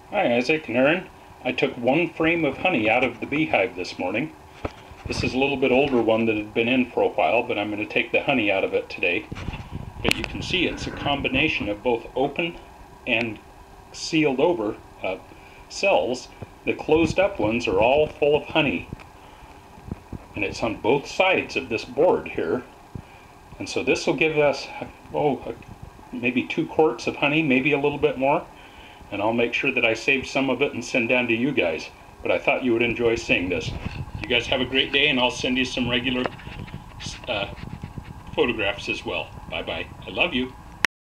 Hi Isaac and Aaron. I took one frame of honey out of the beehive this morning. This is a little bit older one that had been in for a while, but I'm going to take the honey out of it today. But you can see it's a combination of both open and sealed over cells. The closed up ones are all full of honey. And it's on both sides of this board here. And so this will give us, maybe 2 quarts of honey, maybe a little bit more. And I'll make sure that I save some of it and send down to you guys. But I thought you would enjoy seeing this. You guys have a great day, and I'll send you some regular photographs as well. Bye-bye. I love you.